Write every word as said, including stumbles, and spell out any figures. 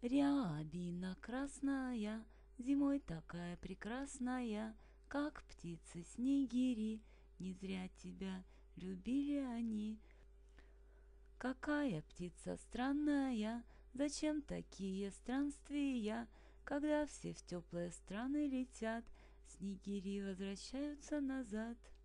Рябина красная, зимой такая прекрасная, как птицы снегири, не зря тебя любили они. Какая птица странная, зачем такие странствия, когда все в теплые страны летят, снегири возвращаются назад.